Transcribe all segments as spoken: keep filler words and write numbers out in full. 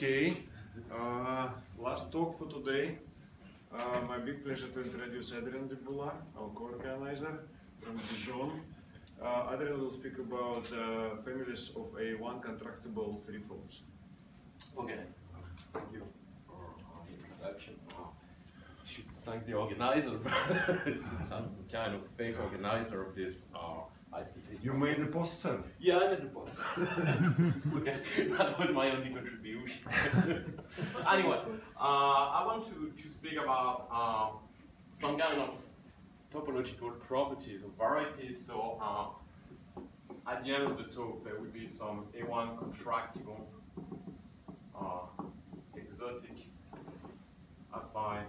Okay, uh, last talk for today. Uh, my big pleasure to introduce Adrien Deboulard, our co-organizer from Dijon. Uh, Adrien will speak about uh, families of A one contractible threefolds. Okay, thank you for the introduction. Uh, I should thank the organizer. I'm kind of fake organizer of this uh, ice skating. You made a poster? Yeah, I made a poster. Okay, that was my only contribution. Anyway, uh, I want to, to speak about uh, some kind of topological properties of varieties. So uh, at the end of the talk, there will be some A one contractible, uh, exotic, affine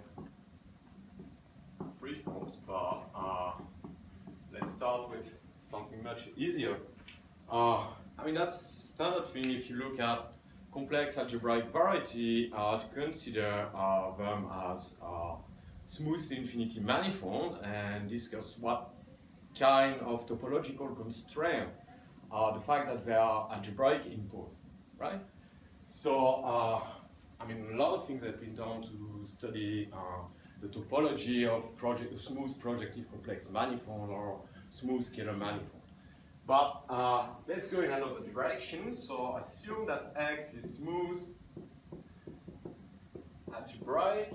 freeforms, but uh, let's start with something much easier. Uh, I mean, that's standard thing if you look at complex algebraic variety uh, to consider uh, them as uh, smooth infinity manifold and discuss what kind of topological constraint are the fact that they are algebraic imposed, right? So, uh, I mean, a lot of things have been done to study uh, the topology of project, smooth projective complex manifold or smooth scalar manifold. But uh, let's go in another direction. So assume that X is smooth, algebraic,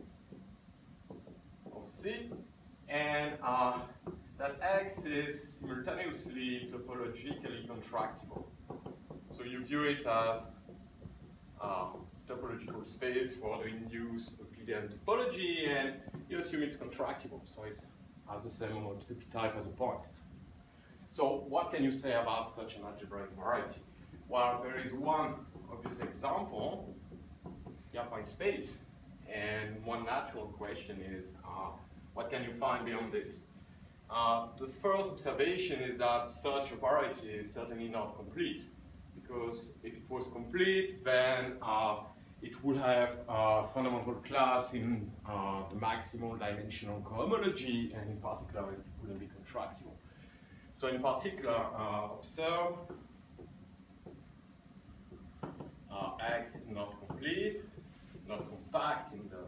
or C, and uh, that X is simultaneously topologically contractible. So you view it as uh, topological space for the induced Euclidean topology, and you assume it's contractible, so it has the same homotopy type as a point. So what can you say about such an algebraic variety? Well, there is one obvious example, the affine space, and one natural question is, uh, what can you find beyond this? Uh, the first observation is that such a variety is certainly not complete, because if it was complete, then uh, it would have a fundamental class in uh, the maximal dimensional cohomology, and in particular, it wouldn't be contractible. So in particular, uh, observe uh, X is not complete, not compact in the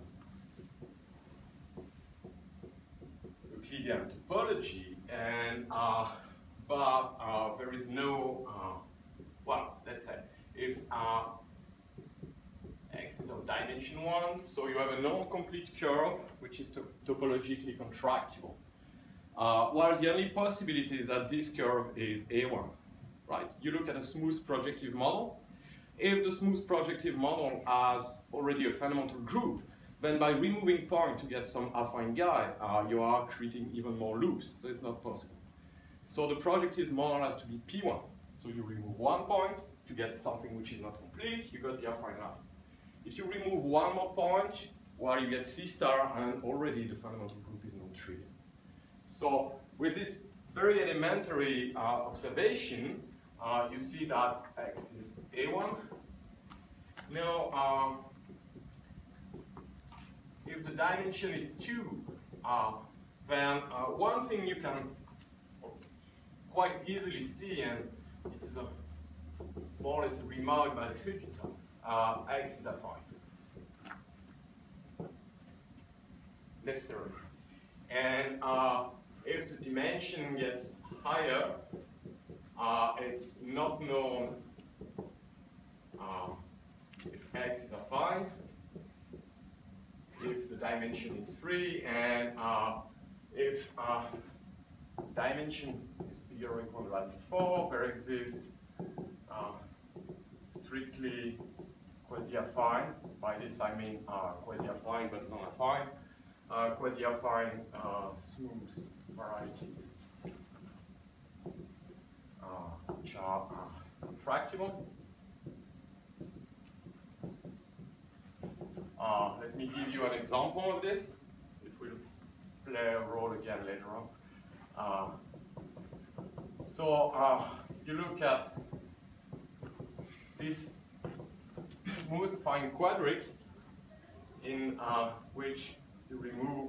Euclidean topology, and uh, but uh, there is no, uh, well, let's say, if uh, X is of dimension one, so you have a non-complete curve, which is to topologically contractible. Uh, well, the only possibility is that this curve is A one, right? You look at a smooth projective model. If the smooth projective model has already a fundamental group, then by removing point to get some affine guy, uh, you are creating even more loops, so it's not possible. So the projective model has to be P one. So you remove one point to get something which is not complete, you got the affine line. If you remove one more point, well, you get C star, and already the fundamental group is non-trivial. So with this very elementary uh, observation, uh, you see that X is A one. Now, um, if the dimension is two, uh, then uh, one thing you can quite easily see, and this is a more or less a remark by Fujita, uh, X is affine. Necessarily. And uh, if the dimension gets higher, uh, it's not known uh, if X is affine, if the dimension is three, and uh, if uh, dimension is bigger or equal to value four, there exists uh, strictly quasi-affine. By this I mean uh, quasi-affine but non-affine. Uh, quasi-affine uh, smooth varieties, uh, which are uh, contractible. Uh, let me give you an example of this. It will play a role again later on. Uh, so uh, you look at this smooth affine quadric in uh, which you remove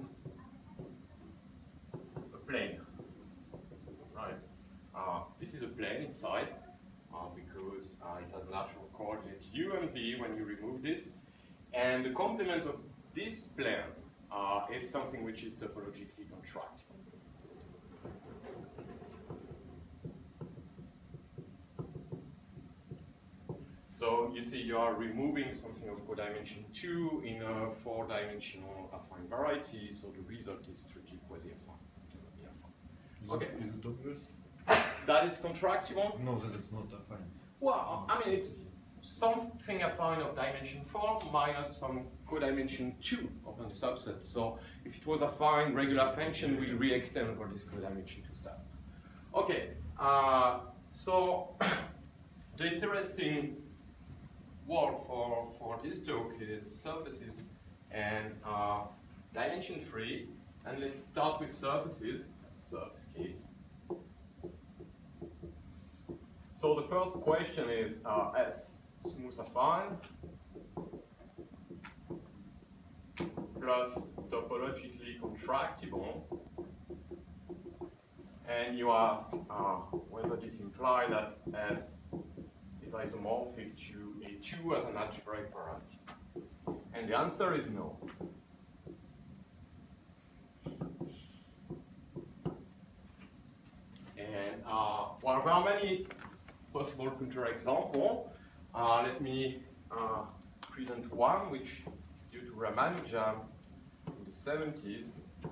a plane, right? Uh, this is a plane inside, uh, because uh, it has natural coordinate u and v when you remove this. And the complement of this plane uh, is something which is topologically contractible. So you see you are removing something of codimension two in a four-dimensional affine variety, so the result is strictly quasi-affine. Okay. Is it obvious? That is contractible? No, that it's not affine. Well, I mean, it's something affine of dimension four minus some codimension two open subset. So if it was affine, regular function will re-extend over this codimension two stuff. Okay, uh, so the interesting word for, for this talk is surfaces and uh, dimension three. And let's start with surfaces, surface case. So the first question is uh, S, smooth affine, plus topologically contractible. And you ask uh, whether this implies that S is isomorphic to A two as an algebraic variety. And the answer is no. And uh, well, there are many possible counterexamples. Uh, let me uh, present one, which is due to Ramanujan in the seventies.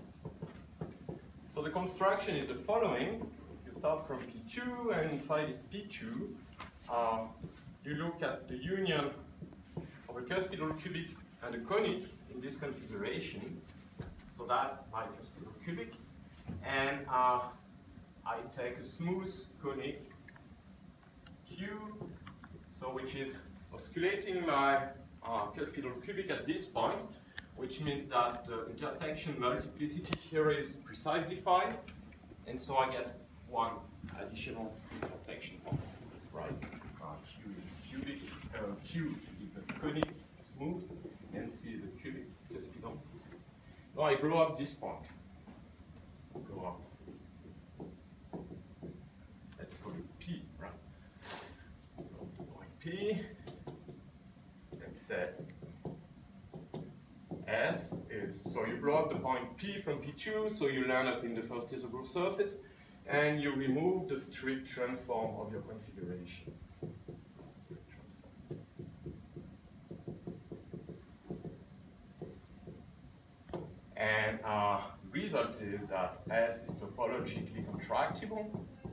So the construction is the following. You start from P two, and inside this P two, uh, you look at the union of a cuspidal cubic and a conic in this configuration. So that my cuspidal cubic. And uh, I take a smooth conic Q, so which is osculating my uh, cuspidal cubic at this point, which means that the intersection multiplicity here is precisely five, and so I get one additional intersection point, right? Uh, Q is a cubic, uh, Q is a conic smooth, and C is a cubic cuspidal. Now I blow up this point. Blow up. Let's call it P, right? Point P, and set S is, so you blow up the point P from P two, so you land up in the first Isogroup surface, and you remove the strict transform of your configuration. Strict transform. And uh, the result is that S is topologically contractible.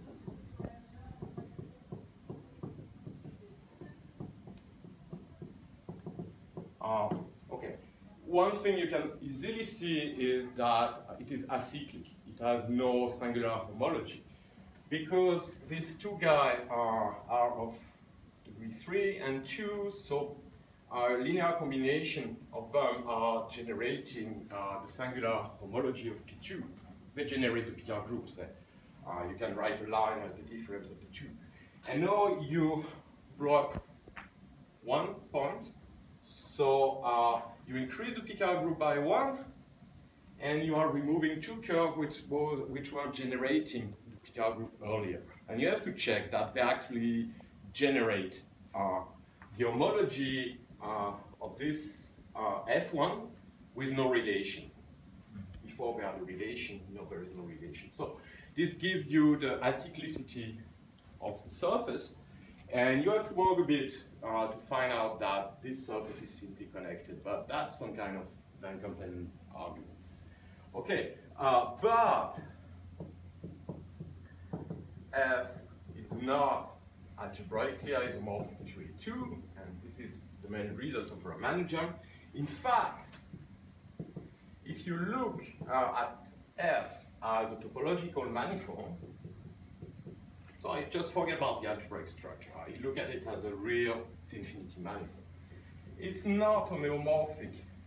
Uh, okay. One thing you can easily see is that it is acyclic. It has no singular homology, because these two guys are, are of degree three and two, so a linear combination of them are generating uh, the singular homology of P two. They generate the P R groups. Eh? Uh, you can write a line as the difference of the two. And now you brought one point. So uh, you increase the P K R group by one, and you are removing two curves which, was, which were generating the P K R group earlier. And you have to check that they actually generate uh, the homology uh, of this uh, F one with no relation. Before we have the relation, no, there is no relation. So this gives you the acyclicity of the surface. And you have to work a bit uh, to find out that this surface is simply connected, but that's some kind of Van Kampen argument. Okay, uh, but S is not algebraically isomorphic to A two, and this is the main result of Ramanujan. In fact, if you look uh, at S as a topological manifold, so I just forget about the algebraic structure. I look at it as a real infinity manifold. It's not homeomorphic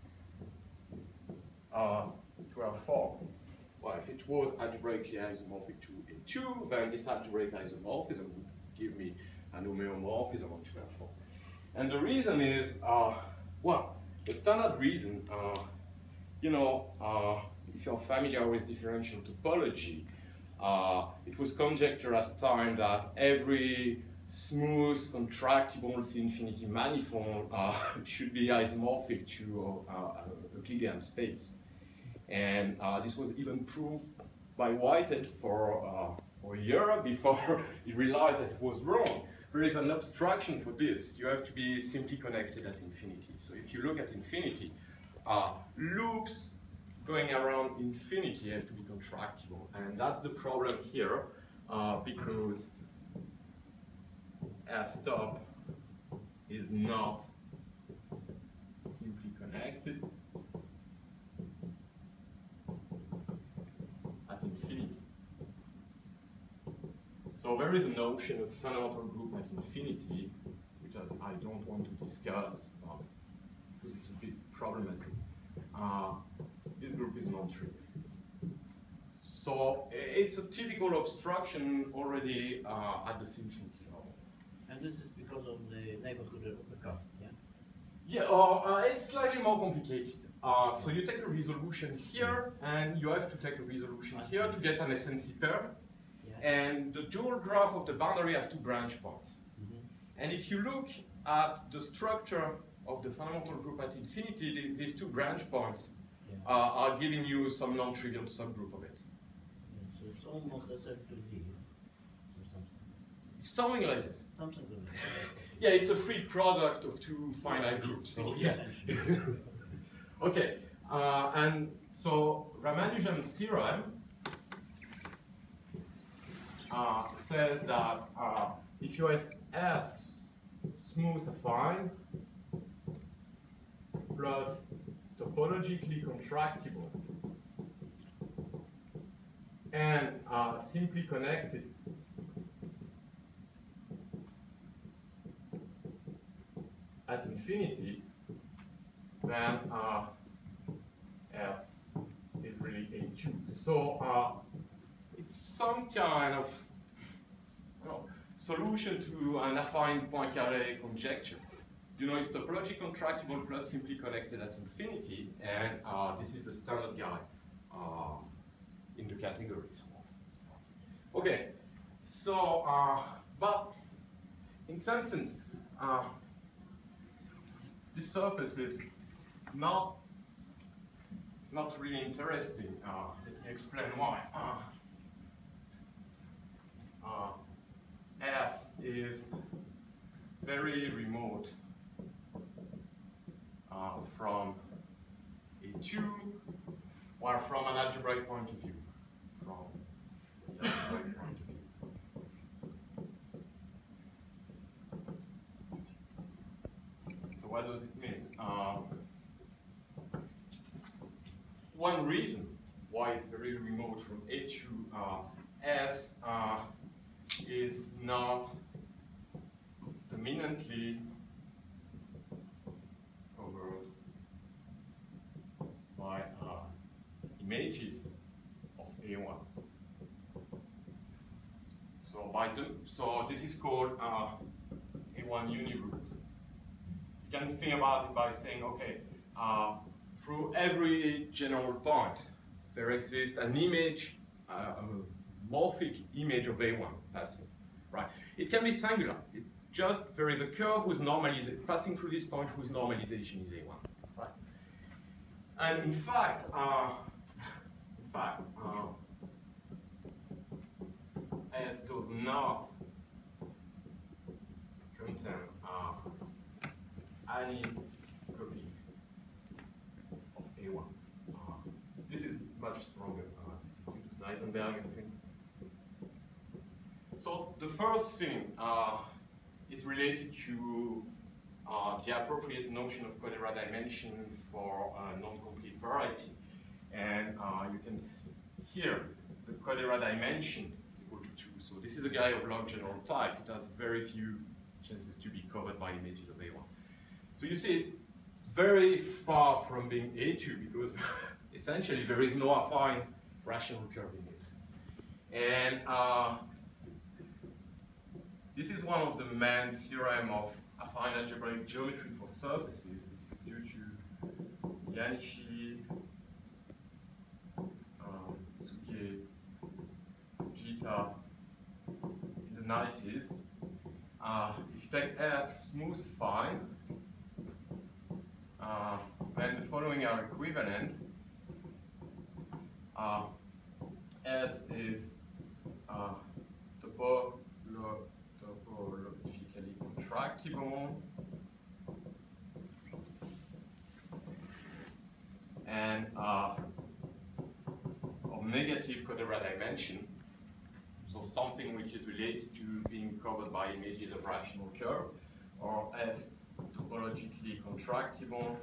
uh, to our form. Well, if it was algebraically isomorphic to A two, then this algebraic isomorphism would give me an homeomorphism on two R four. And the reason is, uh, well, the standard reason, uh, you know, uh, if you're familiar with differential topology, Uh, it was conjectured at the time that every smooth, contractible C-infinity manifold uh, should be isomorphic to uh, a Euclidean space. And uh, this was even proved by Whitehead for, uh, for a year before he realized that it was wrong. There is an abstraction for this. You have to be simply connected at infinity. So if you look at infinity, uh, loops going around infinity have to be contractible. And that's the problem here, uh, because S stop is not simply connected at infinity. So there is a notion of fundamental group at infinity, which I, I don't want to discuss uh, because it's a bit problematic. Uh, this group is non-trivial. So it's a typical obstruction already uh, at the infinity level. And this is because of the neighborhood of the cusp, yeah? Yeah, uh, uh, it's slightly more complicated. Uh, so you take a resolution here, and you have to take a resolution here to get an S N C pair. Yeah. And the dual graph of the boundary has two branch points. Mm-hmm. And if you look at the structure of the fundamental group at infinity, the, these two branch points yeah. uh, are giving you some non-trivial subgroup of it. Yeah, so it's almost S F to Z or something. Something like this. Something like this. Yeah, it's a free product of two finite yeah, groups. So, yeah. Okay, uh, and so Ramanujan's theorem uh, says that uh, if you have S smooth affine plus topologically contractible and uh, simply connected at infinity, then uh, S is really A two. So uh, it's some kind of you know, solution to an affine Poincaré conjecture. You know, it's topology contractible plus simply connected at infinity, and uh, this is the standard guy uh, in the categories. Okay, so, uh, but in some sense, uh, this surface is not, it's not really interesting. Uh, let me explain why. Uh, uh, S is very remote uh, from A two, or from an algebraic point of view. From the algebraic point of view. So what does it mean? Um, one reason why it's very remote from A two uh, S uh, is not dominantly covered by uh, images of A one. So by the, so this is called uh, A one uniroot. You can think about it by saying, okay, uh, through every general point, there exists an image, uh, a morphic image of A one passing, right? It can be singular. It just, there is a curve whose normalization, passing through this point whose normalization is A one, right? And in fact, uh, in fact, uh, S does not contain uh, any copy of A one. Uh, this is much stronger. Uh, this is due to Zeidenberg, I think. So the first thing uh, is related to uh, the appropriate notion of Codera dimension for a non-complete variety. And uh, you can see here the Codera dimension is equal to two. So this is a guy of log general type. It has very few chances to be covered by images of A one. So you see it's very far from being A two because essentially there is no affine rational curve in it. And uh, this is one of the main theorem of affine algebraic geometry for surfaces. This is due to Yanichi, um, Sugie, Fujita in the nineties. uh, if you take S smooth affine, uh, then the following are equivalent. Uh, S is uh, topo topologically contractible, and uh, of negative Codera dimension, so something which is related to being covered by images of rational curve, or S topologically contractible,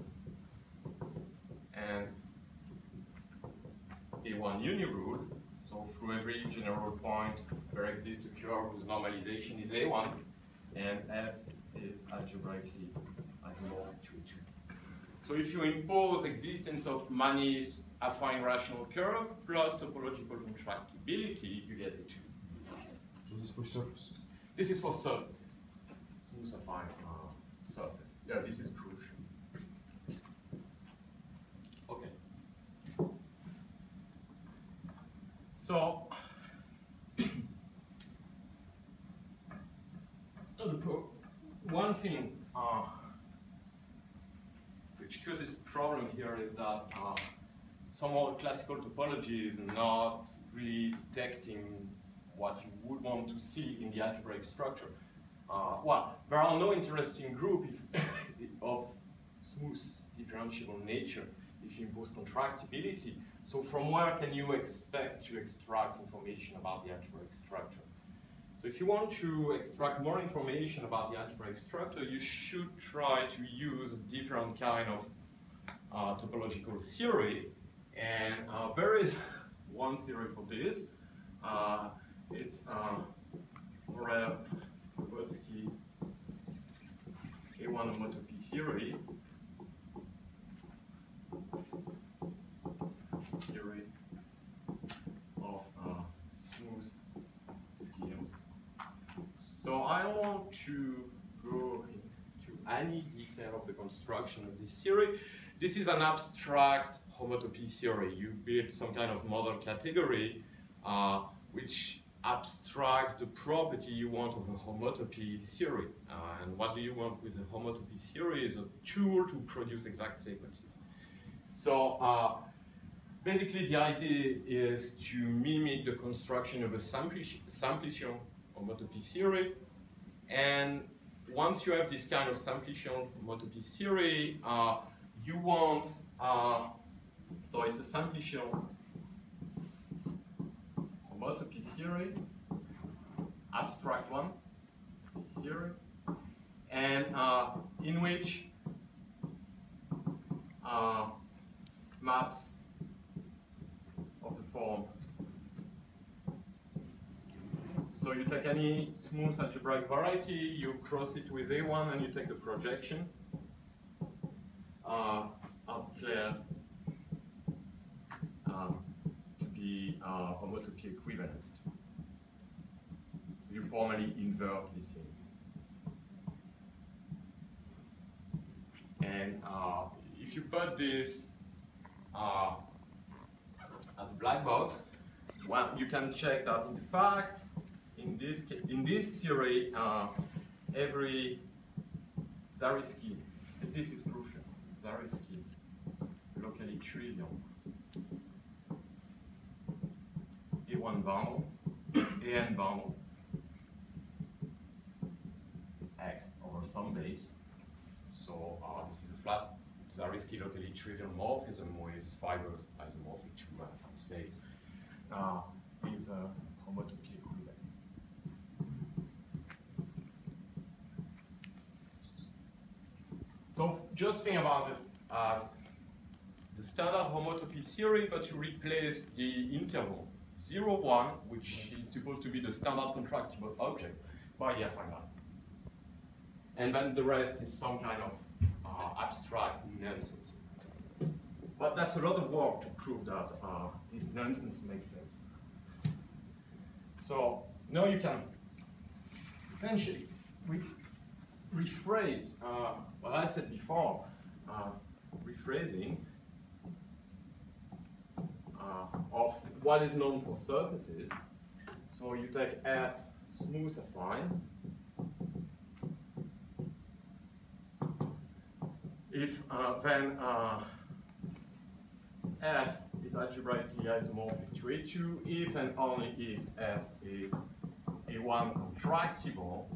and A one unirule. So through every general point there exists a curve whose normalization is A one, and S is algebraically isomorphic to A two. So if you impose existence of Mani's affine rational curve plus topological contractibility, you get A two. So this is for surfaces. This is for surfaces. Smooth affine uh, surface. Yeah, this is crucial. Okay. So, one thing uh, which causes problem here is that uh, somehow classical topology is not really detecting what you would want to see in the algebraic structure. Uh, well, there are no interesting group if of smooth differentiable nature if you impose contractibility. So from where can you expect to extract information about the algebraic structure? So if you want to extract more information about the algebraic structure, you should try to use a different kind of uh, topological theory. And uh, there is one theory for this. Uh, it's uh, Morel-Robotsky A one homotopy theory. Theory of uh, smooth schemes. So I don't want to go into any detail of the construction of this theory. This is an abstract homotopy theory. You build some kind of model category uh, which abstracts the property you want of a homotopy theory. Uh, and what do you want with a homotopy theory is a tool to produce exact sequences. So uh, basically the idea is to mimic the construction of a Simplician homotopy theory. And once you have this kind of Simplician homotopy theory, uh, you want, uh, so it's a Simplician homotopy theory, abstract one, theory, and uh, in which uh, maps of the form. So you take any smooth algebraic variety, you cross it with A one, and you take the projection uh, are declared um, to be uh, homotopy equivalence. So you formally invert this thing. And uh, if you put this uh, as a black box, well, you can check that in fact, in this in this theory, uh, every Zariski, and this is crucial, Zariski, locally trivial, A one bundle, A n bundle, X over some base. So uh, this is a flat Zariski locally trivial morphism with fibers isomorphic to uh, space. Uh, is a homotopy equivalence. So just think about it as the standard homotopy theory, but you replace the interval zero, one, which is supposed to be the standard contractible object, by the affine line. And then the rest is some kind of uh, abstract nonsense. But that's a lot of work to prove that uh, this nonsense makes sense. So now you can essentially re rephrase uh, what I said before, uh, rephrasing uh, of what is known for surfaces. So you take S smooth affine, if uh, then uh, S is algebraically isomorphic to A two if and only if S is A one contractible,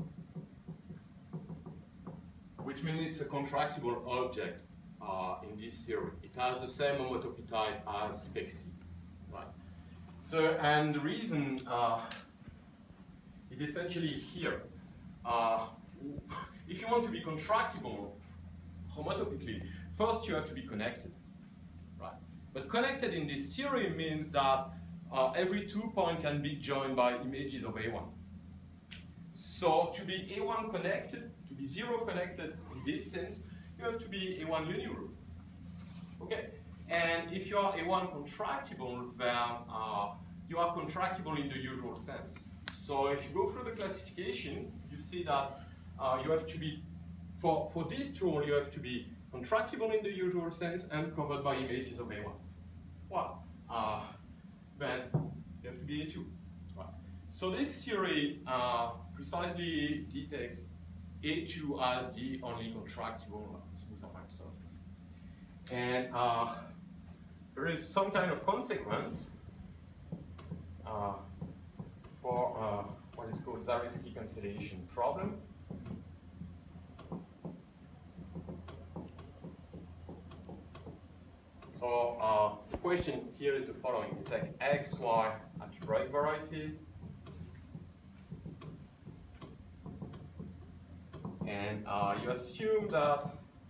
which means it's a contractible object uh, in this theory. It has the same homotopy type as spec C. Right? So, and the reason uh, is essentially here. Uh, if you want to be contractible homotopically, first you have to be connected. Right? But connected in this theory means that uh, every two point can be joined by images of A one. So to be A one connected, to be zero connected in this sense, you have to be A one unigroup. Okay? And if you are A one contractible, then uh, you are contractible in the usual sense. So if you go through the classification, you see that uh, you have to be, for, for this tool, you have to be contractible in the usual sense and covered by images of A one. Well, uh, then you have to be A two. Right. So this theory uh, precisely detects A two as the only contractible smooth affine surface. And uh, there is some kind of consequence uh, for uh, what is called Zariski cancellation problem. So uh, the question here is the following. You take X, Y algebraic varieties, and uh, you assume that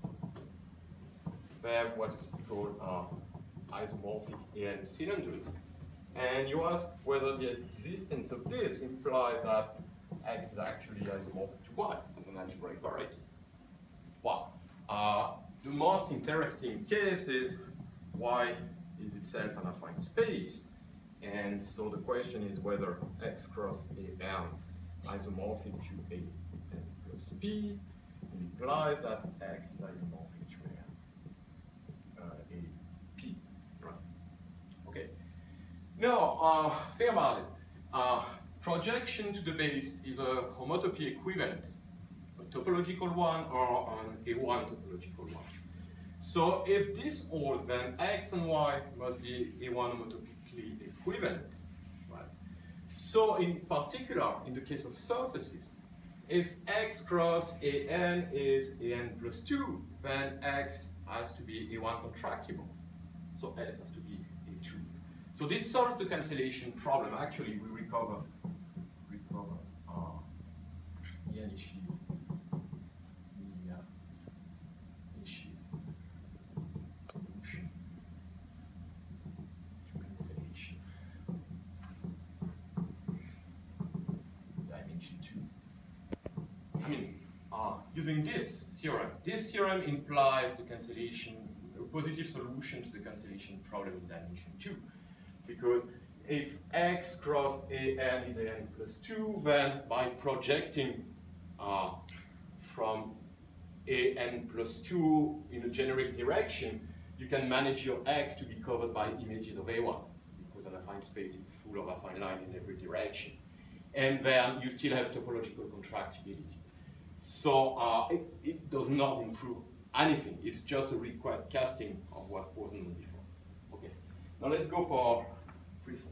they have what is called uh, isomorphic A N cylinders, and you ask whether the existence of this implies that X is actually isomorphic to Y as an algebraic variety. Well, uh, the most interesting case is Y is itself an affine space, and so the question is whether X cross A N isomorphic to A N plus P implies that X is isomorphic to A N, uh, A P, right? Okay. Now, uh, think about it. Uh, projection to the base is a homotopy equivalent, a topological one or an A one topological one. So if this holds, then X and Y must be A one homotopically equivalent, right? So in particular, in the case of surfaces, if X cross A N is A N plus two, then X has to be A one contractible. So S has to be A two. So this solves the cancellation problem. Actually, we recover, recover uh, Janish's, the uh, Janish's solution to cancellation. Dimension two. I mean, uh, using this theorem, this theorem implies the cancellation, a positive solution to the cancellation problem in dimension two. Because if X cross A N is A N plus two, then by projecting uh, from A N plus two in a generic direction, you can manage your X to be covered by images of A one, because an affine space is full of affine lines in every direction. And then you still have topological contractibility. So uh, it, it does not improve anything. It's just a required casting of what wasn't known before. Okay. Now let's go for freeforms.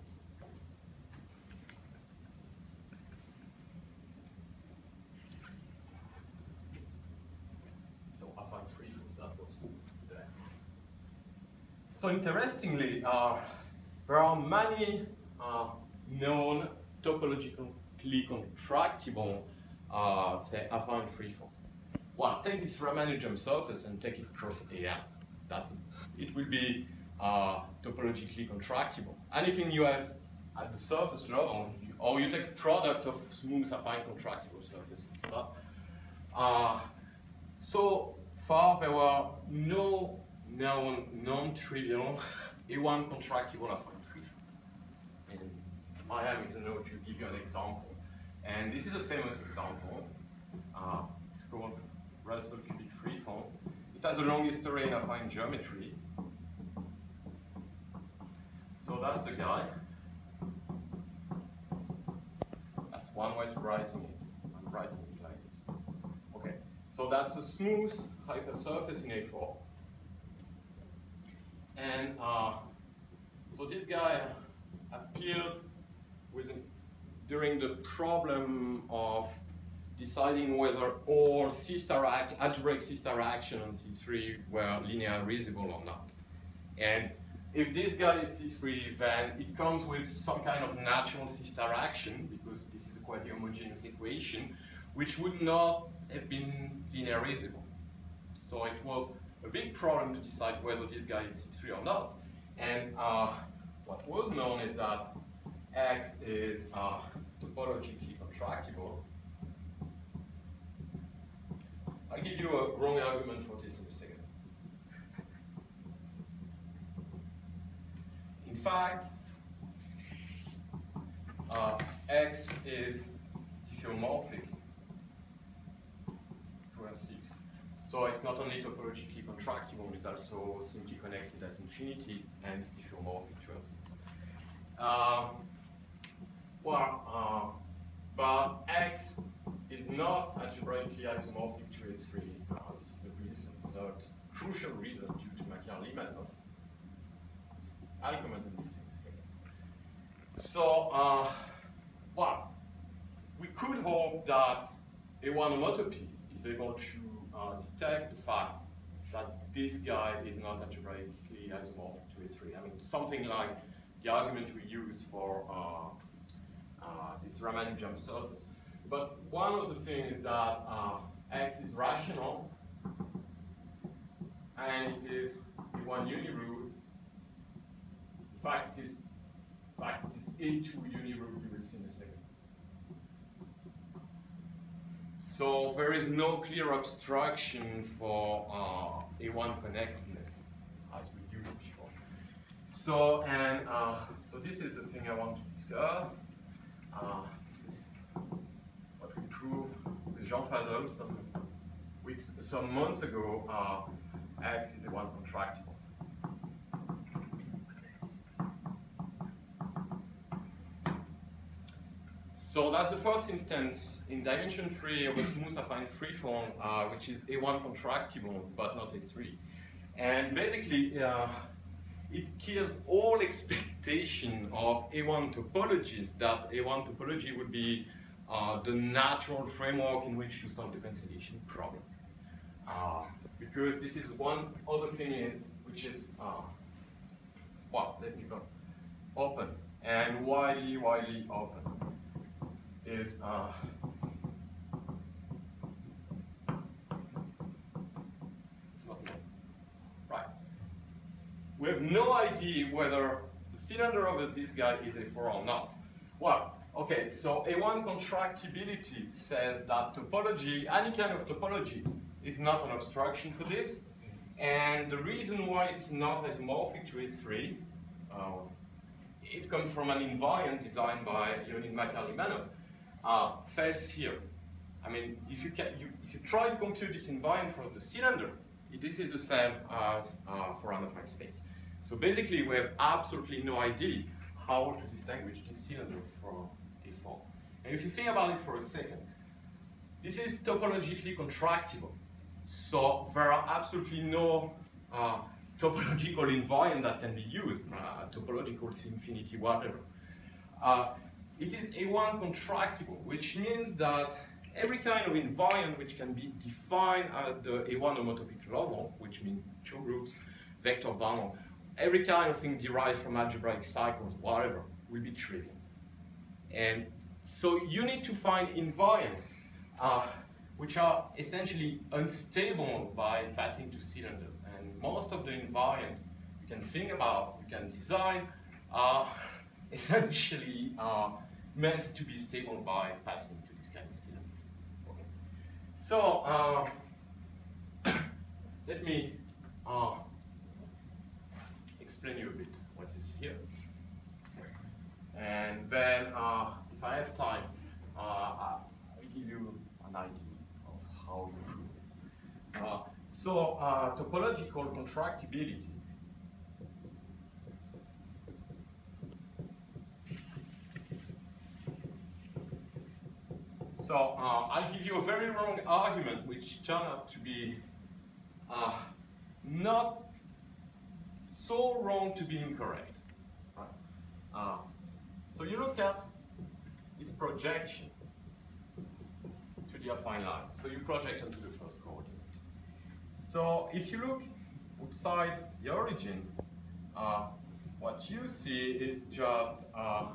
So affine freeforms, that goes there. So interestingly, uh, there are many uh, known topologically contractible, uh, say, affine freeform. Well, take this Ramanujan surface and take it across A N. That's it. It will be uh, topologically contractible. Anything you have at the surface level, you, or you take product of smooth affine contractible surfaces. But uh, so far, there were no known non-trivial A one contractible affine freeform. And I am is a note to give you an example. And this is a famous example. Uh, it's called Russell cubic freeform. It has a long history in affine geometry. So that's the guy. That's one way to writing it. I'm writing it like this. Okay. So that's a smooth hypersurface in A four. And uh, so this guy appeared with an, during the problem of deciding whether all C-star algebraic C-star action on C three were linearizable or not. And if this guy is C three, then it comes with some kind of natural C-star action, because this is a quasi-homogeneous equation, which would not have been linearizable. So it was a big problem to decide whether this guy is C three or not. And uh, what was known is that X is uh, topologically contractible. I'll give you a wrong argument for this in a second. In fact, uh, X is diffeomorphic to R six. So it's not only topologically contractible, it's also simply connected at infinity and it's diffeomorphic to R six. Uh, well, uh, but X is not algebraically isomorphic to A three. Uh, this is a reason, it's a crucial reason due to Makar-Limanov. I'll comment on this in a second. So, uh, well, we could hope that A one homotopy is able to uh, detect the fact that this guy is not algebraically isomorphic to A three. I mean, something like the argument we use for uh, uh, this Ramanujan surface. But one of the things is that uh, X is rational, and it is A one uniroot. In fact, it is, in fact, it is A two uniroot. You will see in a second. So there is no clear abstraction for uh, A one connectedness, as we used before. So, and uh, so this is the thing I want to discuss. Uh, this is what we proved with Jean Fazel some weeks, some months ago. Uh, X is A one contractible. So that's the first instance in dimension three of a smooth affine freeform, uh, which is A one contractible, but not A three. And basically, uh, it kills all expectation of A one topologies that A one topology would be uh, the natural framework in which to solve the cancellation problem. Uh, because this is one other thing is, which is, uh, well, let me go, open, and widely, widely open. Is uh, it's not known. Right. We have no idea whether the cylinder of this guy is A four or not. Well, okay, so A one contractibility says that topology, any kind of topology, is not an abstraction for this. And the reason why it's not isomorphic to A three, uh, it comes from an invariant designed by Leonid Makar-Limanov. Uh, fails here. I mean, if you, can, you, if you try to compute this invariant for the cylinder, it, this is the same as uh, for unaffine space. So basically, we have absolutely no idea how to distinguish this cylinder from A four. And if you think about it for a second, this is topologically contractible. So there are absolutely no uh, topological invariant that can be used, uh, topological C infinity, whatever. Uh, It is A one contractible, which means that every kind of invariant which can be defined at the A one homotopic level, which means two groups, vector bundle, every kind of thing derived from algebraic cycles, whatever, will be trivial. And so you need to find invariants uh, which are essentially unstable by passing to cylinders. And most of the invariants you can think about, you can design, are essentially uh, meant to be stable by passing to this kind of cylinders. Okay. So uh, let me uh, explain you a bit what is here, and then uh, if I have time, uh, I'll give you an idea of how you prove this. Uh, so uh, topological contractibility. So uh, I'll give you a very wrong argument which turned out to be uh, not so wrong to be incorrect. Right? Uh, so you look at this projection to the affine line. So you project onto the first coordinate. So if you look outside the origin, uh, what you see is just uh,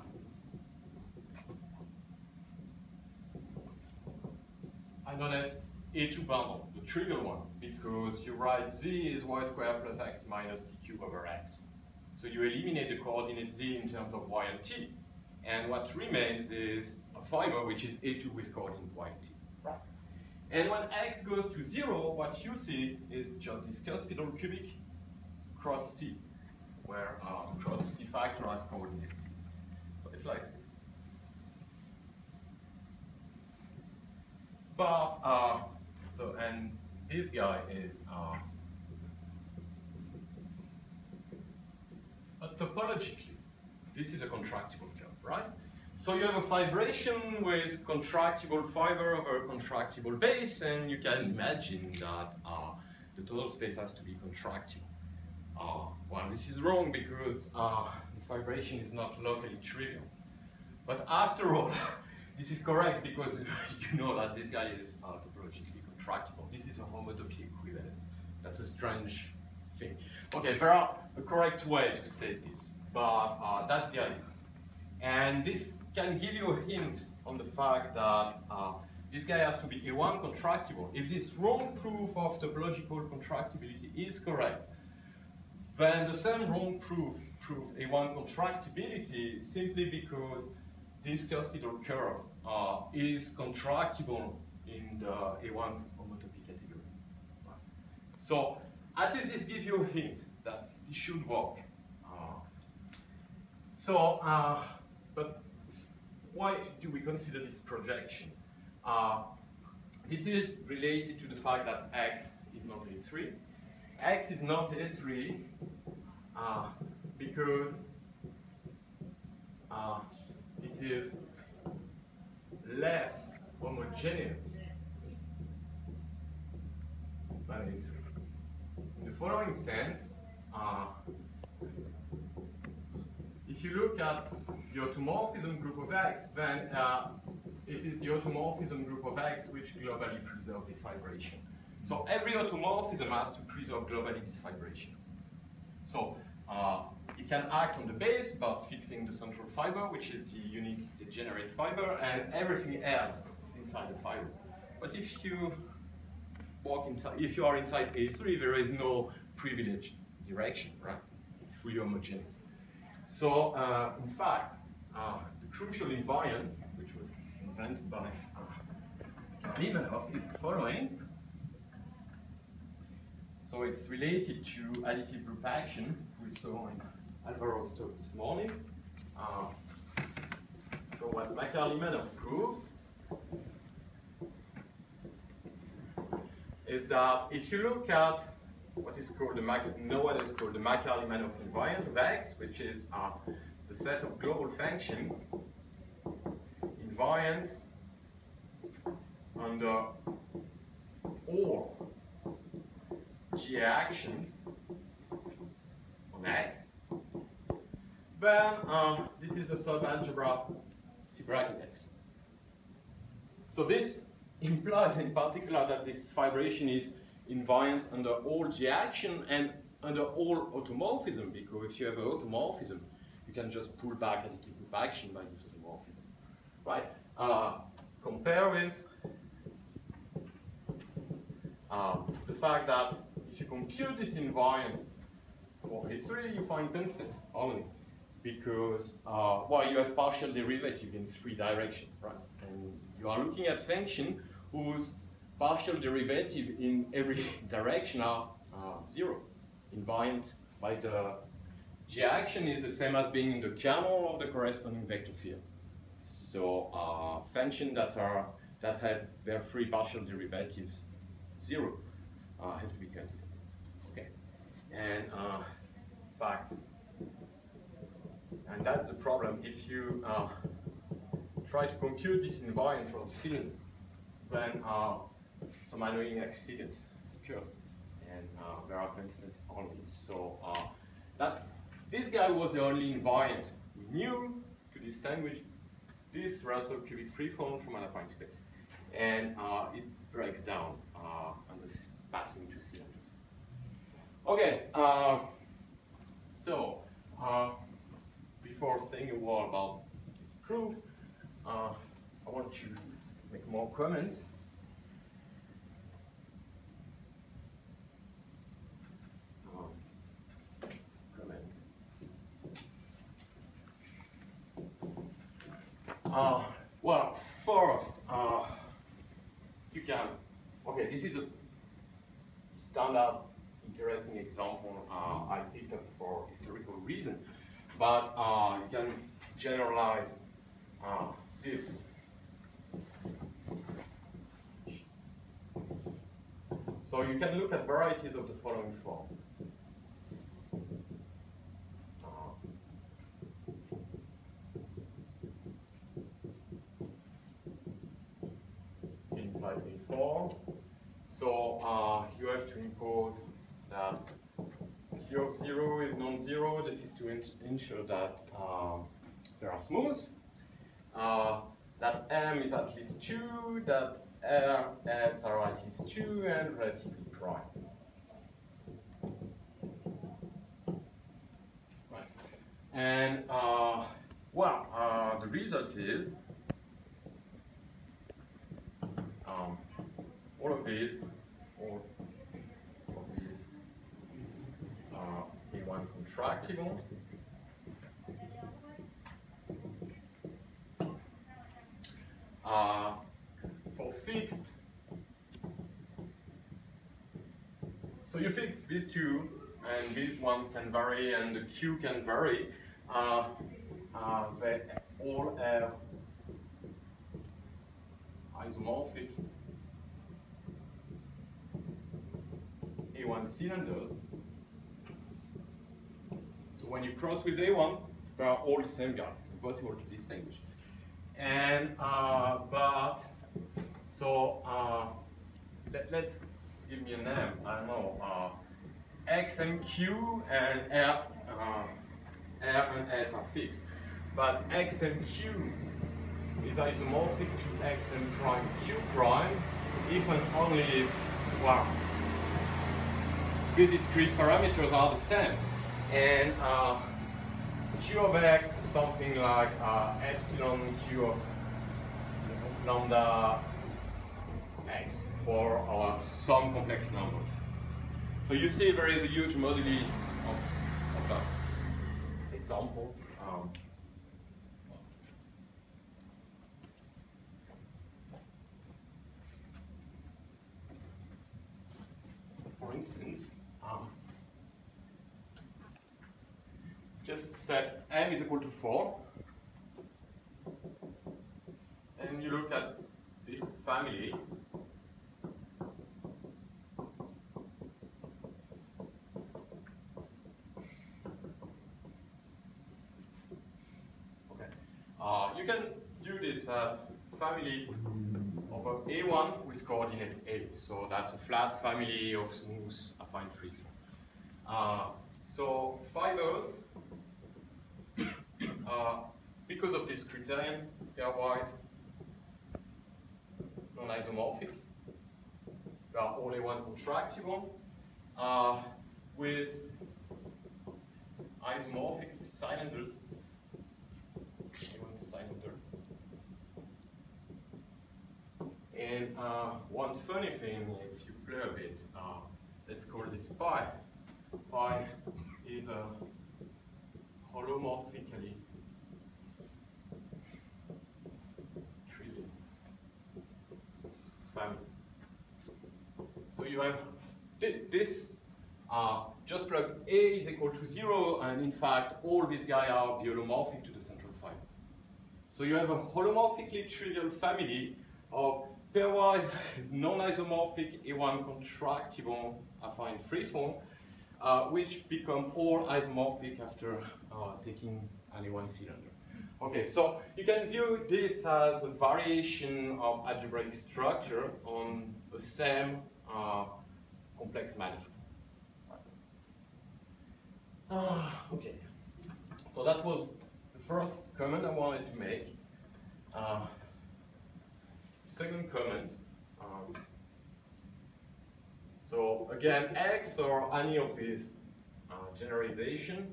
an honest A two bundle, the trivial one, because you write z is y squared plus x minus t cubed over x. So you eliminate the coordinate z in terms of y and t, and what remains is a fiber which is A two with coordinate y and t. Right. And when x goes to zero, what you see is just this cuspidal cubic cross c, where uh, cross c factor has coordinates. So it likes this. But, uh, so, and this guy is, uh, but topologically, this is a contractible curve, right? So you have a fibration with contractible fiber over a contractible base, and you can imagine that uh, the total space has to be contractible. Uh, well, this is wrong because uh, this vibration is not locally trivial. But after all, this is correct because you know that this guy is uh, topologically contractible. This is a homotopy equivalence. That's a strange thing. Okay, there are a correct way to state this, but uh, that's the idea. And this can give you a hint on the fact that uh, this guy has to be A one contractible. If this wrong proof of topological contractibility is correct, then the same wrong proof proves A one contractibility simply because this cuspidal curve uh, is contractible in the A one homotopy category. Right. So at least this gives you a hint that this should work. Uh, so, uh, but why do we consider this projection? Uh, this is related to the fact that x is not A three. X is not A three uh, because uh, it is less homogeneous than A three. In the following sense, uh, if you look at the automorphism group of X, then uh, it is the automorphism group of X which globally preserves this fibration. So every automorphism has to preserve globally this fibration. So uh, it can act on the base by fixing the central fiber, which is the unique degenerate fiber, and everything else is inside the fiber. But if you walk inside, if you are inside A three, there is no privileged direction, right? It's fully homogeneous. So uh, in fact, uh, the crucial invariant, which was invented by uh, Limanov, is the following. So it's related to additive group action we saw in Alvaro's talk this morning. Uh, so what Makar-Limanov proved is that if you look at what is called the know what is called the Makar-Limanov invariant of X, which is uh, the set of global function invariant under all G actions on X, then uh, this is the subalgebra C bracket X. So this implies in particular that this fibration is invariant under all G action and under all automorphism, because if you have an automorphism, you can just pull back additive group action by this automorphism, right? Uh, compare with uh, the fact that if you compute this invariant for A three, you find constants only, because uh, well, you have partial derivative in three directions, right? And you are looking at function whose partial derivative in every direction are uh, zero. Invariant by the G action is the same as being in the kernel of the corresponding vector field. So uh, functions that are that have their free partial derivatives zero uh, have to be constant. Okay, and uh, fact, and that's the problem. If you uh, try to compute this invariant from the cylinder, then uh, some annoying accident occurs. And uh, there are, for instance, only. So uh, that this guy was the only invariant we knew to distinguish this Russell cubic freeform from an affine space. And uh, it breaks down uh, on this passing two cylinders. Okay, uh, so uh, before saying a word about this proof, uh, I want to make more comments. Um, comments. Uh, well, first, uh, you can, okay, this is a standard interesting example uh, I picked up for historical reason, but uh, you can generalize uh, this. So you can look at varieties of the following form. Uh, inside A four. So uh, you have to impose that Q of zero is non-zero. This is to ensure that um, they are smooth. Uh, that M is at least two, that R, S are at least two, and relatively prime. Right. And uh, well, uh, the result is um, all of these, all of these are A one contractible. Uh, for fixed, so you fixed these two, and these ones can vary, and the Q can vary. Uh, uh, they all have isomorphic A one cylinders. So when you cross with A one, they are all the same guy, impossible to distinguish. And uh, but so uh, let, let's give me a name. I don't know. Uh, X and Q and R, uh, R and S are fixed, but X and Q is isomorphic to X and prime Q prime, if and only if well the discrete parameters are the same. And uh, Q of X is something like uh, epsilon Q of lambda X for uh, some complex numbers. So you see there is a huge moduli of, of that example. Um, for instance, um, just set M is equal to four, and you look at this family. Okay, uh, you can do this as family over A one with coordinate A. So that's a flat family of smooth affine freeform. Uh, so fibers, uh, because of this criterion, pairwise non-isomorphic, they are all A one contractible, uh, with isomorphic cylinders, A one cylinders. And uh, one funny thing, if you play a bit, uh, let's call this pi. Pi is a holomorphically trivial family. So you have this, uh, just plug A is equal to zero, and in fact all these guys are holomorphic to the central fiber. So you have a holomorphically trivial family of pairwise non-isomorphic A one contractible affine freeform, uh, which become all isomorphic after uh, taking an A one cylinder. Okay, so you can view this as a variation of algebraic structure on the same uh, complex manifold. Uh, okay, so that was the first comment I wanted to make. Uh, second comment. Um, so again, X or any of these uh, generalization.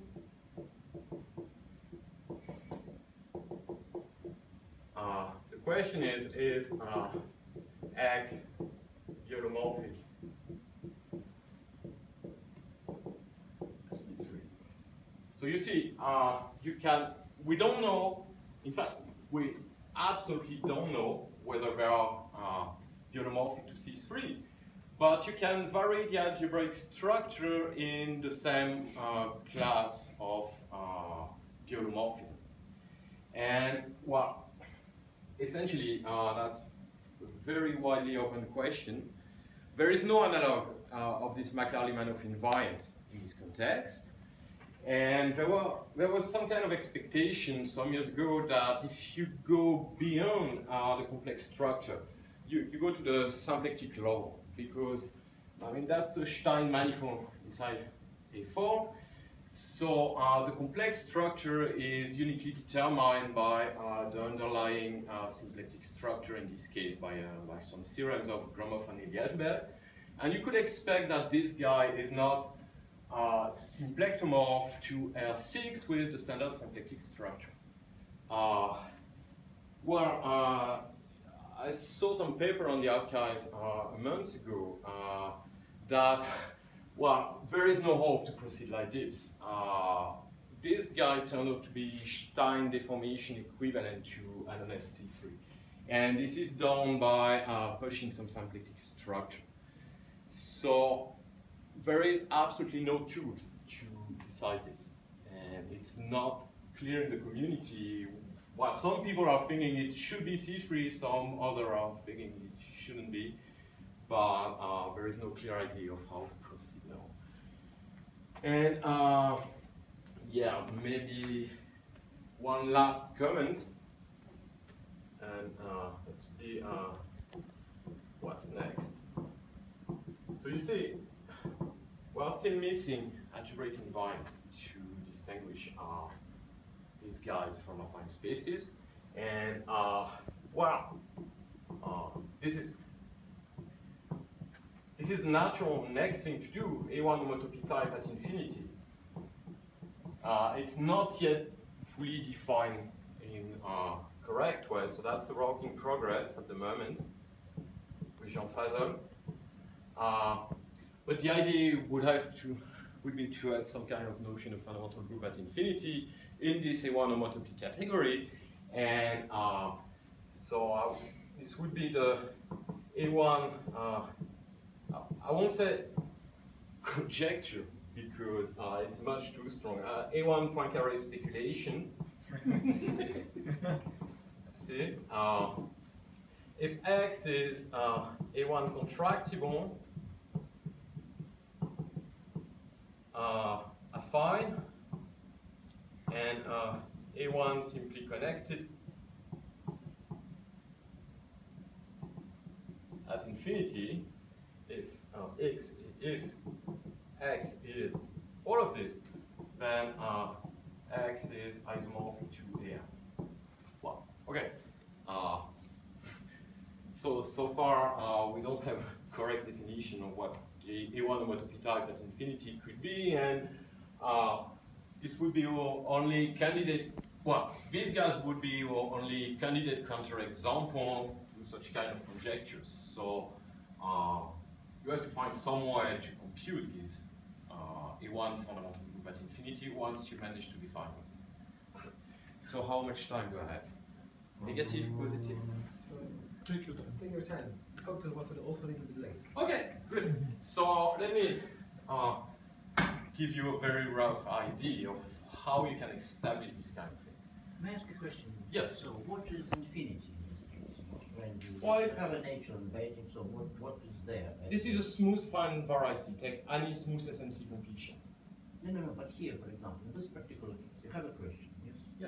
Uh, the question is, is uh, X biolomorphic? C three. So you see, uh, you can, we don't know, in fact, we absolutely don't know whether they are uh, biolomorphic to C three, but you can vary the algebraic structure in the same uh, class of uh, biolomorphism. And, well, essentially, uh, that's a very widely open question. There is no analog uh, of this Maclaurin-Manoff invariant in this context. And there, were, there was some kind of expectation some years ago that if you go beyond uh, the complex structure, you, you go to the symplectic level, because I mean that's a Stein manifold inside A four. So uh, the complex structure is uniquely determined by uh, the underlying uh, symplectic structure, in this case by, uh, by some theorems of Gromov and Eliashberg. And you could expect that this guy is not uh, symplectomorph to R six with the standard symplectic structure. Uh, well, uh, I saw some paper on the archive uh, a month ago uh, that, well, there is no hope to proceed like this. Uh, this guy turned out to be Stein deformation equivalent to an S C three. And this is done by uh, pushing some symplectic structure. So there is absolutely no tool to decide this. And it's not clear in the community. Well, some people are thinking it should be C three, some others are thinking it shouldn't be. But uh, there is no clear idea of how to proceed now. And uh, yeah, maybe one last comment. And uh, let's see uh, what's next. So you see, we're still missing algebraic invariant to distinguish uh, these guys from affine spaces. And uh, well, uh, this is This is the natural next thing to do, A one homotopy type at infinity. Uh, it's not yet fully defined in a correct way, so that's a work in progress at the moment with Jean Fazel. Uh, but the idea would have to would be to have some kind of notion of fundamental group at infinity in this A one homotopy category, and uh, so uh, this would be the A one. Uh, I won't say conjecture because uh, it's much too strong. Uh, A one Poincaré speculation. See, uh, if X is uh, A one contractible, uh, affine, and uh, A one simply connected at infinity, if uh, x if x is all of this, then uh, x is isomorphic to A M. Well, okay. Uh, so so far uh, we don't have a correct definition of what a A one homotopy type at infinity could be, and uh, this would be our only candidate. Well, these guys would be our only candidate counterexample to such kind of conjectures. So. Uh, You have to find some way to compute this uh, A one fundamental group at infinity once you manage to define one. So how much time do I have? Negative, positive? Take your time. Take your time. The cocktail was also a little bit late. Okay, good. So let me uh, give you a very rough idea of how you can establish this kind of thing. May I ask a question? Yes. So what is infinity in this case? When you Well, it's- have a nature and basic, so what, what is there? This is a smooth fine variety. Take any smooth S N C completion. No, no, no, but here, for example, in this particular case, you have a question, yes? Yeah. So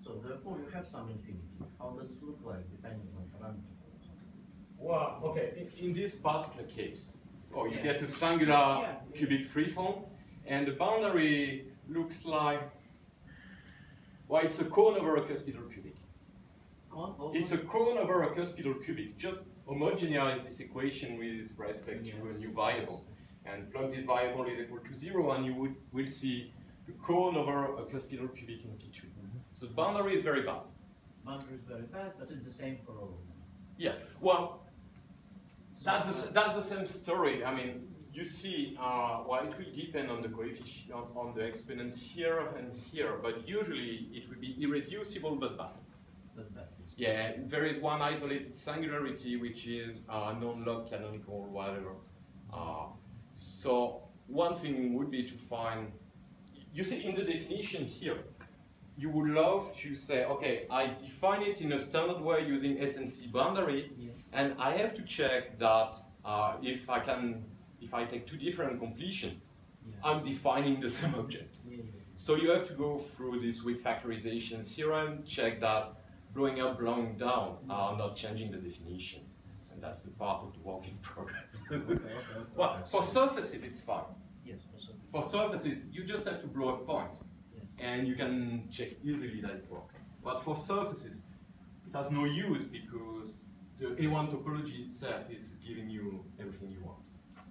So therefore you have some infinity. How does it look like depending on parameters? Well, okay, in, in this particular case, oh, you Yeah. get a singular Yeah. cubic freeform, and the boundary looks like, well, it's a cone over a cuspidal cubic. Con over? It's a cone over a cuspidal cubic. Just homogenize this equation with respect to a Yes. new variable, and plug this variable is equal to zero, and you would will see the cone over a cuspidal cubic in P two. Mhm. So the boundary is very bad. Boundary is very bad, but it's the same for all of them. Yeah. Well, So that's the, uh, s- that's the same story. I mean, you see, uh, well, it will depend on the coefficient, on, on the exponents here and here, but usually it will be irreducible but bad. but that is Yeah, and there is one isolated singularity which is uh, non-log canonical, whatever. Uh, so one thing would be to find, you see in the definition here, you would love to say, okay, I define it in a standard way using S and C boundary, Yes. and I have to check that uh, if I can, if I take two different completion, Yeah. I'm defining the same object. Yeah, yeah, yeah. So you have to go through this weak factorization theorem, check that blowing up, blowing down are not changing the definition. And that's the part of the work in progress. Okay, okay, okay. Well, for surfaces, it's fine. Yes, for some. For surfaces, you just have to blow up points. Yes. And you can check easily that it works. But for surfaces, it has no use because the A one topology itself is giving you everything you want.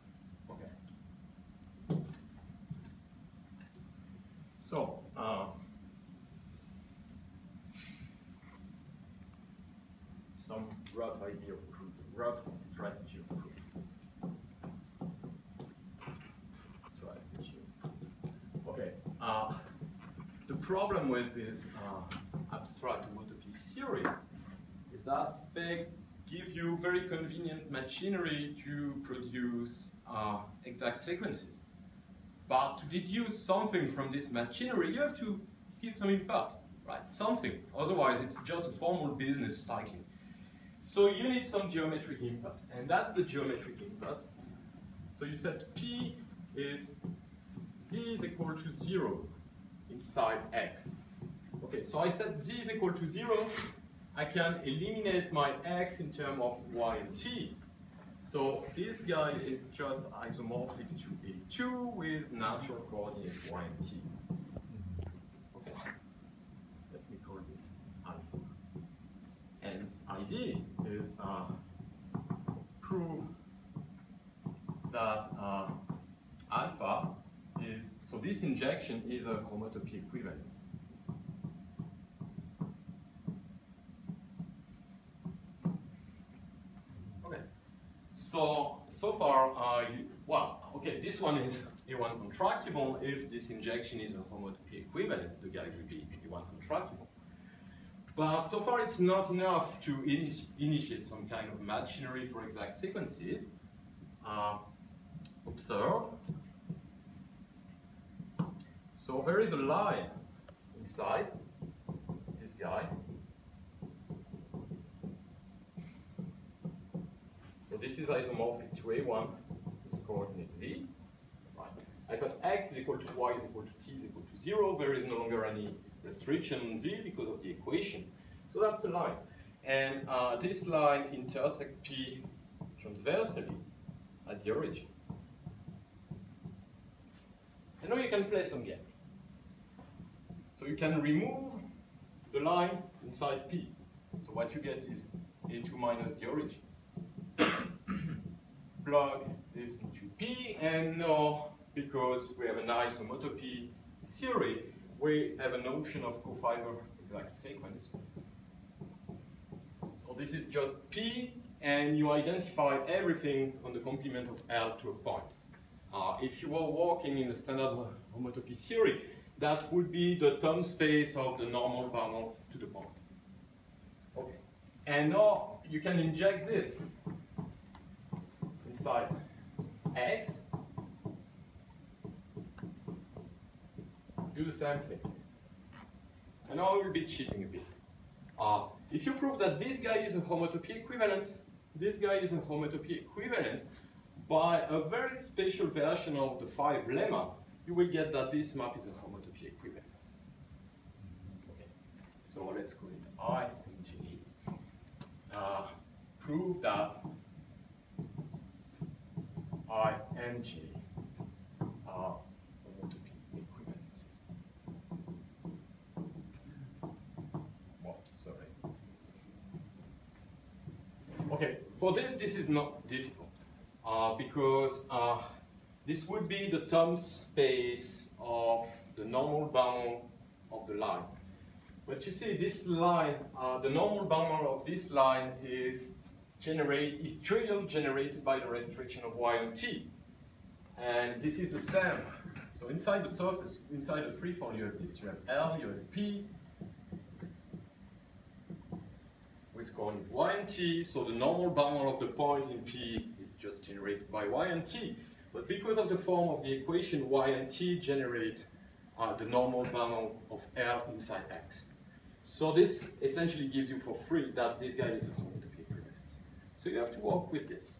Okay. So, uh, some rough idea of proof, rough strategy of proof. Strategy of proof. Okay. Uh, the problem with this uh, abstract homotopy theory is that they give you very convenient machinery to produce uh, exact sequences. But to deduce something from this machinery, you have to give some input, right? Something. Otherwise, it's just a formal business cycling. So you need some geometric input, and that's the geometric input. So you said P is Z is equal to zero inside X. Okay, so I said Z is equal to zero. I can eliminate my X in terms of Y and T. So this guy is just isomorphic to A two with natural coordinate Y and T. Okay, let me call this alpha. And I D is uh, prove that uh, alpha is, so this injection is a homotopy equivalent. Okay, so, so far, uh, you, well, okay, this one is A one contractible. If this injection is a homotopy equivalent, the guy will be A one contractible. But so far it's not enough to initi initiate some kind of machinery for exact sequences. Uh, observe. So there is a line inside this guy. So this is isomorphic to A one with coordinate Z. Right. I got X is equal to Y is equal to T is equal to zero. There is no longer any restriction on Z because of the equation. So that's a line. And uh, this line intersects P transversally at the origin. And now you can play some game. So you can remove the line inside P. So what you get is A two minus the origin. Plug this into P, and now, because we have a nice homotopy theory, we have a notion of cofiber exact sequence. So this is just P, and you identify everything on the complement of L to a point. Uh, if you were working in a standard homotopy theory, that would be the term space of the normal bundle to the point. Okay. And now you can inject this inside X. Do the same thing. And now I will be cheating a bit. Uh, if you prove that this guy is a homotopy equivalent, this guy is a homotopy equivalent, by a very special version of the five lemma, you will get that this map is a homotopy equivalent. Okay. So let's call it I and J. Uh, prove that I and J are homotopic equivalences. Whoops, sorry. Okay, for this, this is not difficult uh, because uh, this would be the term space of the normal bound of the line. But you see, this line, uh, the normal bound of this line is generate is trivial generated by the restriction of y and t, and this is the same. So inside the surface, inside the freeform, you have this. You have L, you have P, with coordinate y and t. So the normal bound of the point in P is just generated by y and t. But because of the form of the equation, y and t generate uh, the normal bound of L inside X. So this essentially gives you for free that this guy is a homotopy equivalence. So you have to work with this.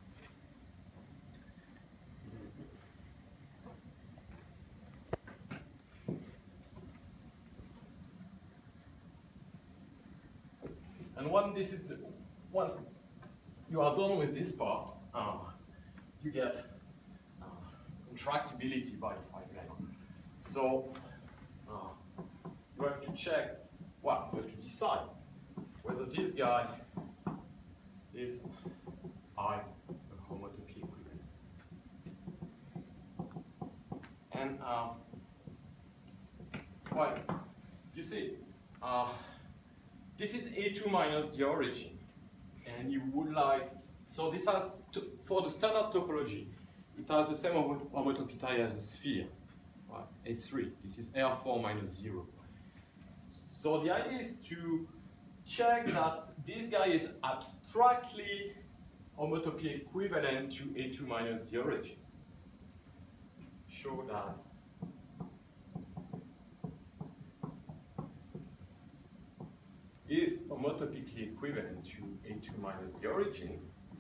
And when this is the, once you are done with this part, uh, you get uh, contractibility by the five level. So uh, you have to check. Well, you have to decide whether this guy is I a homotopy equivalence. And uh, well, you see, uh, this is A two minus the origin, and you would like, so this has, to, for the standard topology, it has the same homotopy type as a sphere, right? S three, this is R four minus zero. So the idea is to check that this guy is abstractly homotopy equivalent to A two minus the origin. Show that is homotopically equivalent to A two minus the origin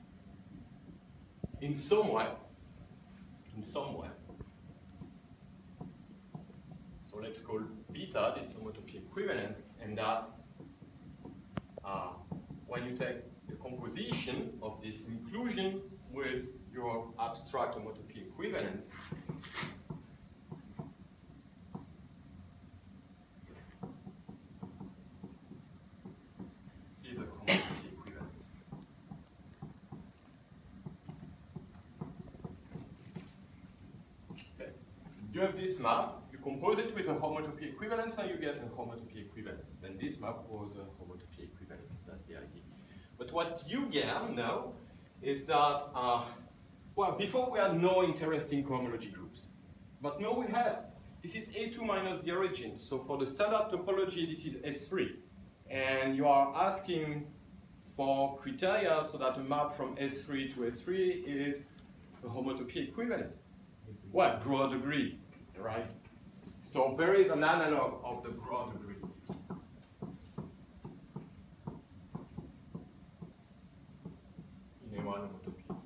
in some way, in some way. So let's call beta this homotopy equivalent, and that uh, when you take the composition of this inclusion with your abstract homotopy equivalence, is a homotopy equivalence. Okay. You have this map. Compose it with a homotopy equivalence and you get a homotopy equivalent. Then this map was a homotopy equivalence, that's the idea. But what you get now is that, uh, well, before we had no interesting cohomology groups. But now we have. This is A two minus the origin. So for the standard topology, this is S three. And you are asking for criteria so that a map from S three to S three is a homotopy equivalent. Well, broad degree, right? So there is an analog of the broad degree. In A one homotopy.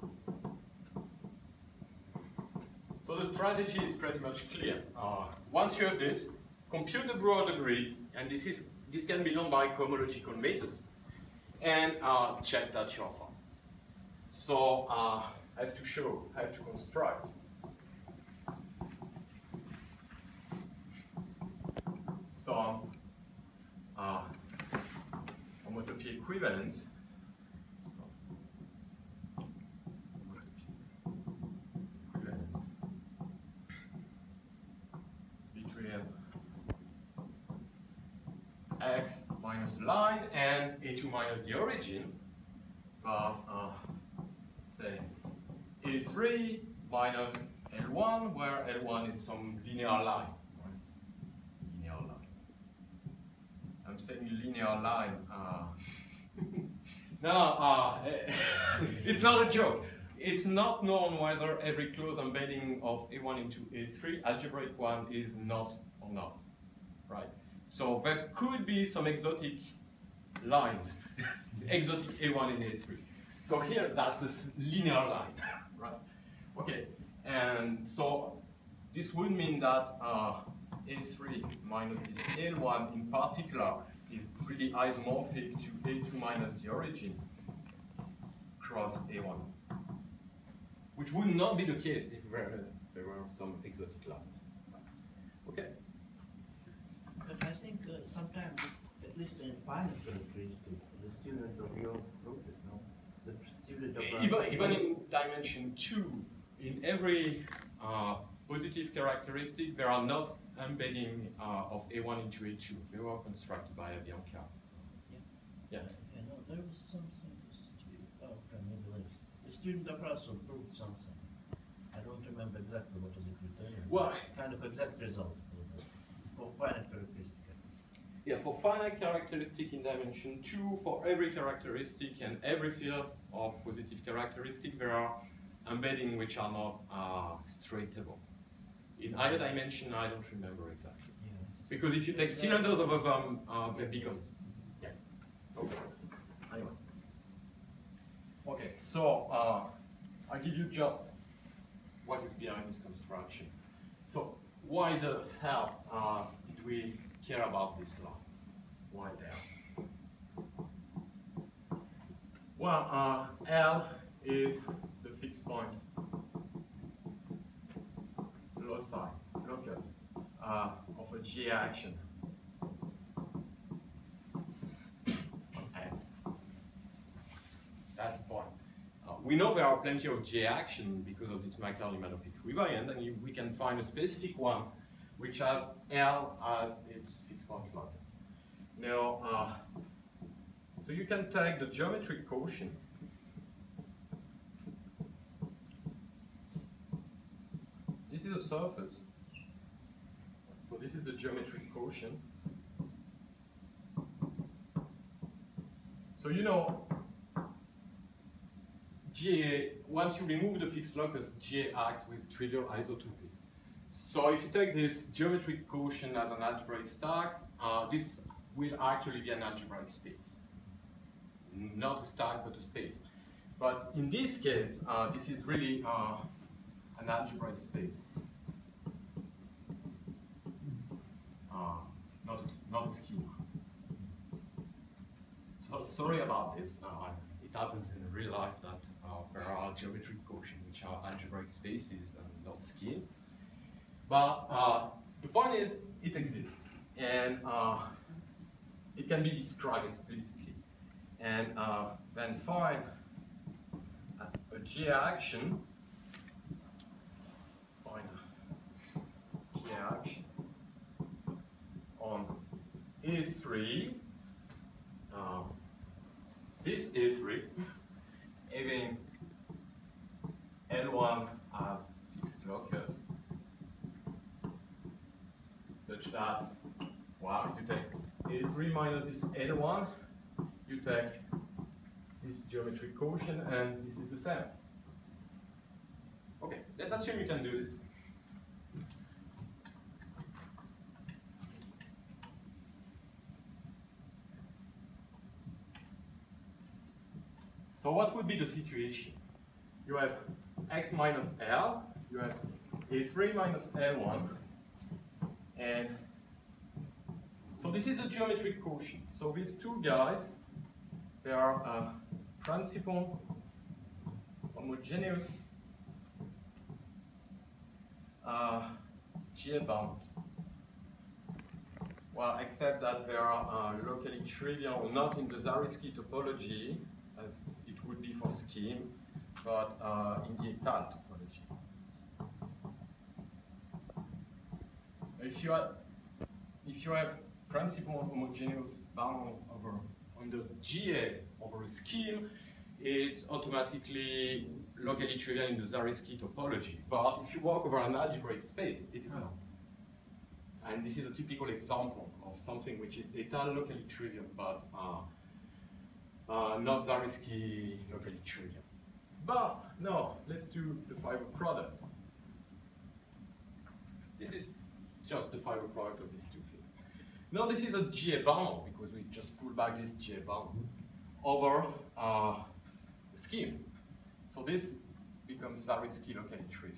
So the strategy is pretty much clear. Uh, once you have this, compute the broad degree, and this is this can be done by cohomological methods, and uh, check that you're fine. So uh, I have to show, I have to construct some uh, homotopy equivalence. So, homotopy equivalence between x minus line and A two minus the origin, but uh, say A three minus L one, where L one is some linear line. Saying linear line. Uh, no, uh, it's not a joke. It's not known whether every closed embedding of A one into A three algebraic one is not or not, right? So there could be some exotic lines, exotic A one and A three. So here that's a linear line, right? Okay, and so this would mean that uh, A three minus this L one in particular is really isomorphic to A two minus the origin cross A one, which would not be the case if there, there were some exotic lines. Okay. But I think uh, sometimes, at least in finite characteristic, the student of your group, no? The student of Even, even in dimension two, in every uh, positive characteristic, there are not embedding uh, of A one into A two. They were constructed by Bianca. Yeah. Yeah. Yeah, no, there was something the student, oh, okay, maybe later. The student of Russell proved something. I don't remember exactly what was the criterion. Well, kind of exact result for, the, for finite characteristic. Yeah, for finite characteristic in dimension two, for every characteristic and every field of positive characteristic, there are embedding which are not uh, straightable. In higher dimension, I don't remember exactly. Yeah. Because if you take cylinders over them, uh, they become. Yeah. Okay. Anyway. Okay, so uh, I'll give you just what is behind this construction. So why the hell uh, did we care about this law? Why there? Well, uh, L is the fixed point loci, locus uh, of a G action on X. That's the point. Uh, we know there are plenty of G action because of this Michael-Limanov equivalent, and you, we can find a specific one which has L as its fixed point locus. Now, uh, so you can take the geometric quotient this is a surface. So this is the geometric quotient. So you know, G A, once you remove the fixed locus, G A acts with trivial isotopes. So if you take this geometric quotient as an algebraic stack, uh, this will actually be an algebraic space. Not a stack, but a space. But in this case, uh, this is really uh, an algebraic space. Uh, not, not a schema. So sorry about this. Uh, it happens in real life that uh, there are geometric quotients which are algebraic spaces and not schemes. But uh, the point is, it exists, and uh, it can be described explicitly. And uh, then find a, a G action, find a G action on A three, uh, this A three, having L one as fixed locus, such that, well, you take A three minus this L one, you take this geometric quotient, and this is the same. Okay, let's assume you can do this. So what would be the situation? You have x minus L, you have A three minus L one, and so this is the geometric quotient. So these two guys, they are uh, principal homogeneous uh, G A bounds. Well, except that they are uh, locally trivial, not in the Zariski topology, as it would be for scheme, but uh, in the étale topology. If you have, if you have principal homogeneous bounds over on the G A over a scheme, it's automatically locally trivial in the Zariski topology. But if you walk over an algebraic space, it is not. And this is a typical example of something which is étale locally trivial, but uh, uh, not Zariski locally trivial. But no, let's do the fiber product. This is just the fiber product of these two things. Now this is a G A bound, because we just pull back this G A bound over uh, the scheme. So this becomes Zariski locally trivial.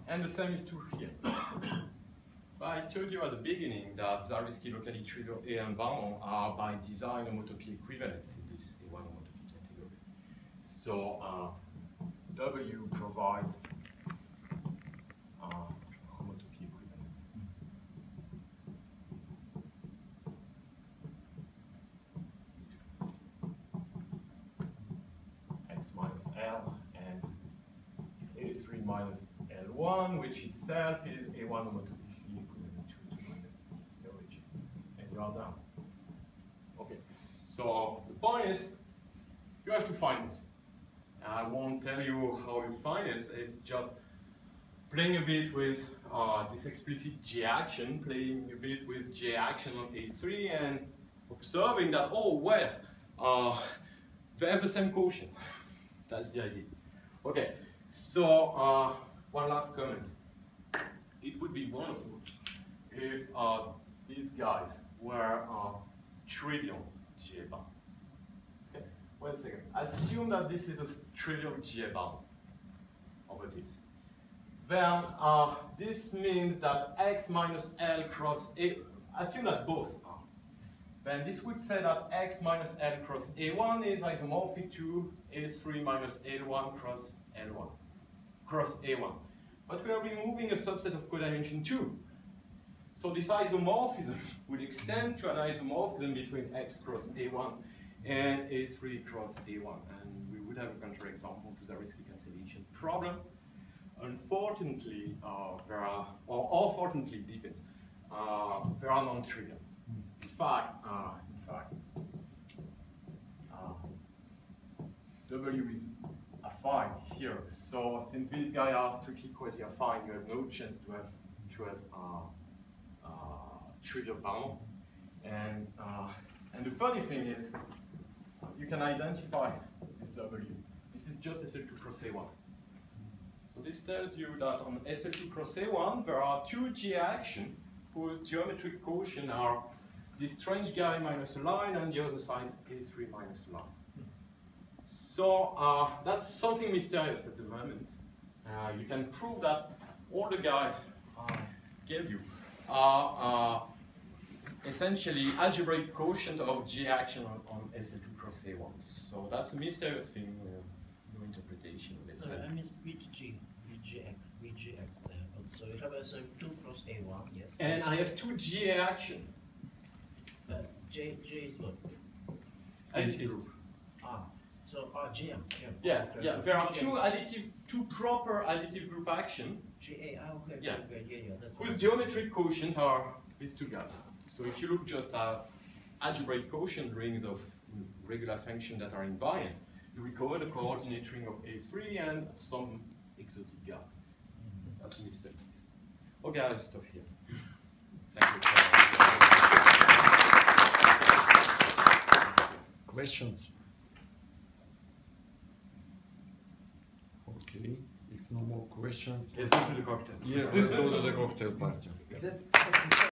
and the same is true here. I told you at the beginning that Zariski locally trivial A and bound are by design homotopy equivalent in this A one homotopy category. So uh, W provides uh, homotopy equivalence. X minus L and A three minus L one, which itself is A one homotopy equivalent to two minus the origin. And you are done. Okay, so the point is, you have to find this. I won't tell you how you find it, it's just playing a bit with uh, this explicit J action, playing a bit with J action on A three and observing that, oh wait, uh, they have the same quotient. That's the idea. Okay, so uh, one last comment. It would be wonderful if uh, these guys were uh, trivial J bound. Okay, wait a second. Assume that this is a trivial J bound over this. Then uh, this means that X minus L cross A, assume that both are. Then this would say that X minus L cross A one is isomorphic to A three minus L one cross L one, cross A one. But we are removing a subset of codimension two. So this isomorphism would extend to an isomorphism between X cross A one and A three cross A one. And we would have a counterexample to the Zariski cancellation problem. Unfortunately, uh, there are, or, or fortunately, depends, uh, there are non-trivial. In fact, uh, in fact, uh, W is affine here. So since these guys are strictly quasi-affine, you have no chance to have to have uh, uh, trivial bound. And uh, and the funny thing is, uh, you can identify this W. This is just S L two cross A one. So this tells you that on S L two cross A one there are two J actions whose geometric quotient are this strange guy minus a line and the other side A three minus a line. So uh, that's something mysterious at the moment. Uh, you can prove that all the guys I gave you are uh, essentially algebraic quotient of J action on, on S L two cross A one. So that's a mysterious thing, uh, no interpretation of it. So I missed which G, which X, which X there. So you have S L two cross A one, yes. And I have two J action. Uh, J, J is what? Additive group. Ah, so ah, J M. Yeah, yeah. There are two additive, two proper additive group action. G A, ah, okay, Yeah. okay, yeah, yeah, that's Whose what- geometric quotient are these two guys. So if you look just at algebraic quotient rings of regular functions that are invariant, you recover the coordinate ring of A three and some exotic guy. That's Mister Case. Okay, I'll stop here. Thank you. Questions? Okay, if no more questions. Let's go to the cocktail. Yeah, let's go to the cocktail party. That's